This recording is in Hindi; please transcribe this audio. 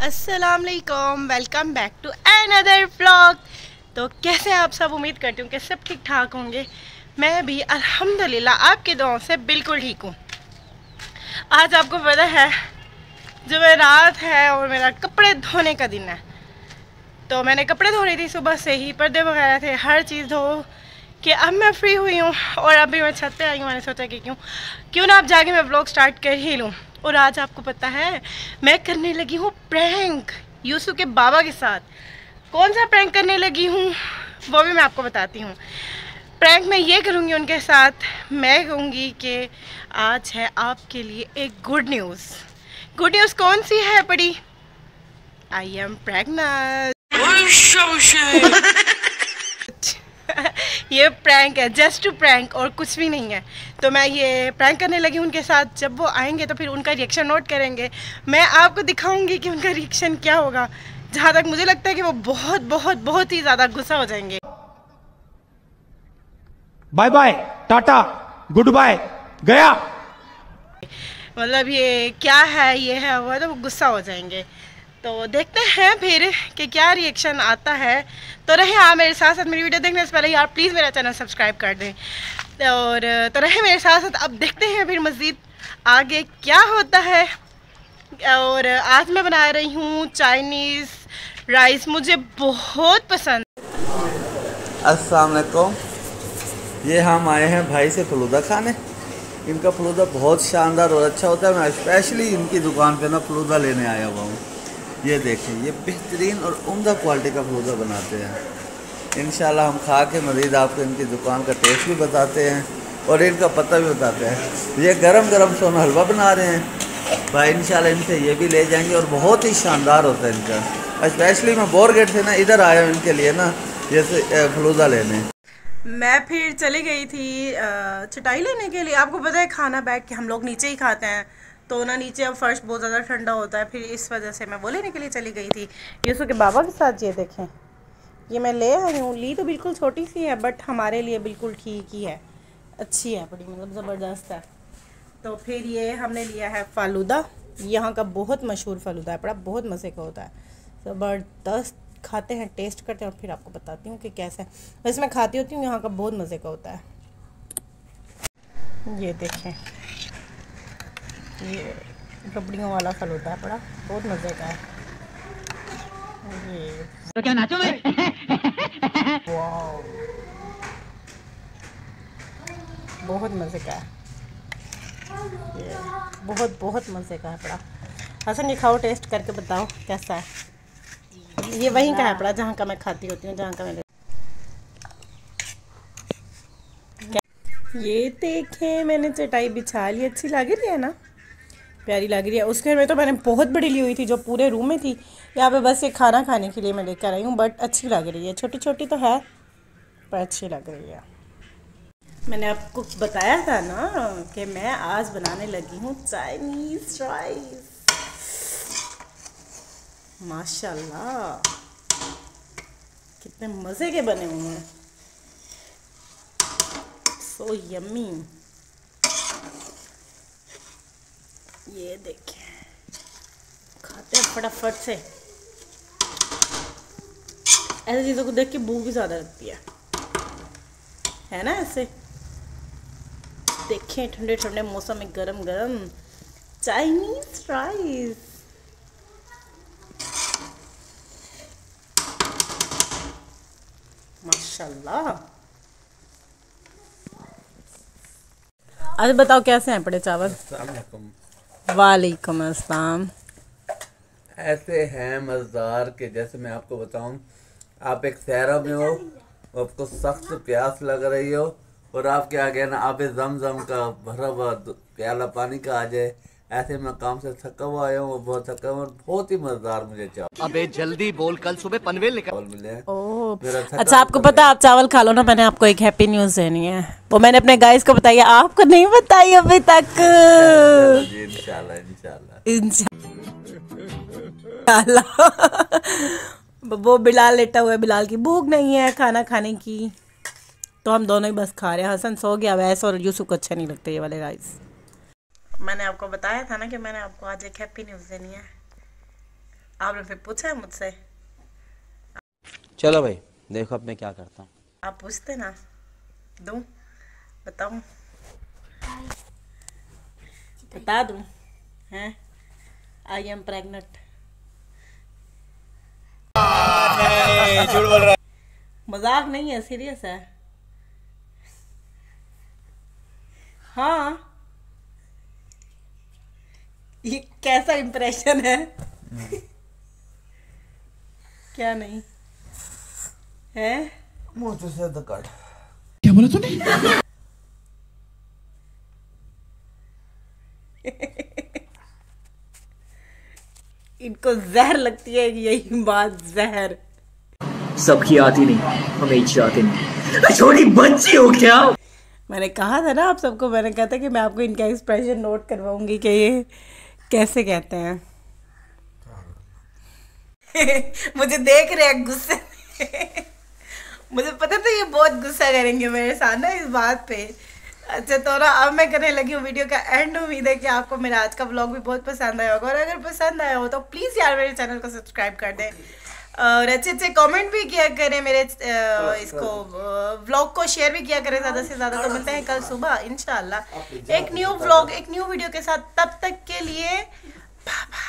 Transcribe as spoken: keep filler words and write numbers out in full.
अस्सलाम वालेकुम, welcome back to another vlog. तो कैसे हैं आप सब? उम्मीद करती हूँ कि सब ठीक ठाक होंगे। मैं भी अल्हम्दुलिल्लाह आपके दुआओं से बिल्कुल ठीक हूँ। आज आपको पता है जो मैं रात है और मेरा कपड़े धोने का दिन है, तो मैंने कपड़े धो रही थी सुबह से ही, पर्दे वगैरह थे, हर चीज़ धो कि अब मैं फ्री हुई हूँ और अभी मैं छत पे आई हूँ। मैंने सोचा कि क्यों क्यों ना अब जाके मैं व्लॉग स्टार्ट कर ही लूँ। और आज आपको पता है मैं करने लगी हूँ प्रैंक यूसु के बाबा के साथ। कौन सा प्रैंक करने लगी हूँ वो भी मैं आपको बताती हूँ। प्रैंक मैं ये करूँगी उनके साथ, मैं कहूँगी कि आज है आपके लिए एक गुड न्यूज़। गुड न्यूज़ कौन सी है बड़ी? I am pregnant. ये प्रैंक है, जस्ट टू प्रैंक और कुछ भी नहीं है। तो मैं ये प्रैंक करने लगी उनके साथ। जब वो आएंगे तो फिर उनका रिएक्शन नोट करेंगे। मैं आपको दिखाऊंगी कि उनका रिएक्शन क्या होगा। जहाँ तक मुझे लगता है कि वो बहुत बहुत बहुत ही ज़्यादा गुस्सा हो जाएंगे। Bye bye, tata, goodbye, गया। मतलब ये क्या है, ये है वो है, तो वो गुस्सा हो जाएंगे। तो देखते हैं फिर कि क्या रिएक्शन आता है। तो रहे आप मेरे साथ साथ। मेरी वीडियो देखने से पहले यार प्लीज़ मेरा चैनल सब्सक्राइब कर दें। और तो रहे मेरे साथ साथ। अब देखते हैं फिर मज़ीद आगे क्या होता है। और आज मैं बना रही हूँ चाइनीज़ राइस, मुझे बहुत पसंद। अस्सलाम वालेकुम। ये हम आए हैं भाई से फलूदा खाने। इनका फलूदा बहुत शानदार और अच्छा होता है। मैं स्पेशली इनकी दुकान पे ना फलूदा लेने आया हुआ हूँ। ये देखें, ये बेहतरीन और उम्दा क्वालिटी का फलूदा बनाते हैं। इंशाल्लाह हम खा के मज़ीद आपको इनकी दुकान का टेस्ट भी बताते हैं और इनका पता भी बताते हैं। ये गरम गरम सोना हलवा बना रहे हैं भाई, इंशाल्लाह इनसे ये भी ले जाएंगे और बहुत ही शानदार होता है इनका। स्पेशली मैं बोरगेट से ना इधर आया हूँ इनके लिए ना जैसे फलूदा लेने। मैं फिर चली गई थी चटाई लेने के लिए। आपको पता है खाना बैठ के हम लोग नीचे ही खाते हैं, तो ना नीचे अब फर्श बहुत ज़्यादा ठंडा होता है, फिर इस वजह से मैं वो लेने के लिए चली गई थी यूसु के बाबा के साथ। ये देखें, ये मैं ले आई हूँ। ली तो बिल्कुल छोटी सी है बट हमारे लिए बिल्कुल ठीक ही है, अच्छी है, बड़ी मतलब ज़बरदस्त है। तो फिर ये हमने लिया है फालूदा। यहाँ का बहुत मशहूर फालूदा है, बड़ा बहुत मज़े का होता है, ज़बरदस्त। खाते हैं, टेस्ट करते हैं और फिर आपको बताती हूँ कि कैसा है। वैसे मैं खाती होती हूँ, यहाँ का बहुत मज़े का होता है। ये देखें, ये रबड़ियों वाला फल होता है, बड़ा बहुत मज़े का है। ये तो क्या नाचो मैं? वाओ, बहुत मज़े का है, ये बहुत बहुत मज़े का है बड़ा। हसन ये खाओ, टेस्ट करके बताओ कैसा है। ये वहीं का है बड़ा जहाँ का मैं खाती होती हूँ, जहाँ का मैंने। ये देखें, मैंने चटाई बिछा ली। अच्छी लग रही है ना, प्यारी लग रही है। उसके घर में तो मैंने बहुत बड़ी ली हुई थी जो पूरे रूम में थी। यहाँ पे बस ये खाना खाने के लिए मैं लेकर आई हूँ, बट अच्छी लग रही है। छोटी छोटी तो है पर अच्छी लग रही है। मैंने आपको बताया था ना कि मैं आज बनाने लगी हूँ चाइनीज़ राइस। माशाल्लाह कितने मज़े के बने हुए हैं, सो यम्मी। ये देखें, खाते हैं फटाफट से। ऐसी चीज़ों को देख के भूख भी ज़्यादा लगती है है ना। ऐसे देखें, ठंडे ठंडे मौसम में गरम गरम चाइनीज़ राइस। माशाल्लाह। आज बताओ कैसे हैं पड़े चावल? वालेकुम अस्सलाम। ऐसे हैं मज़ेदार के जैसे मैं आपको बताऊं, आप एक सहरा में हो, आपको सख्त प्यास लग रही हो और आपके आगे ना आप जमजम का भरा हुआ प्याला पानी का आ जाए। ऐसे मैं काम से थका हुआ आया हूँ, बहुत थका हुआ, बहुत ही मजेदार मुझे चावल। अबे जल्दी बोल, कल सुबह पनवेल निकल मिले हैं। ओह अच्छा, आपको पता है आप चावल खा लो ना। मैंने आपको एक हैप्पी न्यूज़ देनी है, वो मैंने अपने गाइस को बताई है, आपको नहीं बताई अभी तक। इंशाल्लाह इंशाल्लाह इंशाल्लाह। वो बिलाल लेटा हुआ है, बिलाल की भूख नहीं है खाना खाने की, तो हम दोनों ही बस खा रहे हैं। हसन सो गया वैसे, और यूसुफ को अच्छे नहीं लगते ये वाले राइस। मैंने आपको बताया था ना कि मैंने आपको आज एक हैप्पी न्यूज़ देनी है। आपने फिर पूछा है मुझसे? चलो भाई देखो अब मैं क्या करता हूँ। आप पूछते ना, दूं? बताऊं? बता दूं? हैं? I am pregnant. झूठ बोल रहा है। मजाक नहीं है, सीरियस है। हाँ, ये कैसा इंप्रेशन है? क्या नहीं है? मुंह से तो काट। क्या बोला तूने? इनको जहर लगती है यही बात, जहर। सबकी आती नहीं, हमें आती नहीं। छोटी बच्ची हो क्या? मैंने कहा था ना आप सबको, मैंने कहा था कि मैं आपको इनका एक्सप्रेशन नोट करवाऊंगी कि ये कैसे कहते हैं। मुझे देख रहे हैं गुस्से में। मुझे पता था ये बहुत गुस्सा करेंगे मेरे साथ ना इस बात पे। अच्छा तो ना अब मैं करने लगी हूँ वीडियो का एंड। उम्मीद है कि आपको मेरा आज का व्लॉग भी बहुत पसंद आया होगा, और अगर पसंद आया हो तो प्लीज़ यार मेरे चैनल को सब्सक्राइब कर दें, और अच्छे अच्छे कमेंट भी किया करें मेरे इसको व्लॉग को शेयर भी किया करें ज़्यादा से ज़्यादा। तो मिलते हैं कल सुबह इंशाल्लाह एक न्यू व्लॉग एक न्यू वीडियो के साथ। तब तक के लिए बाय बाय।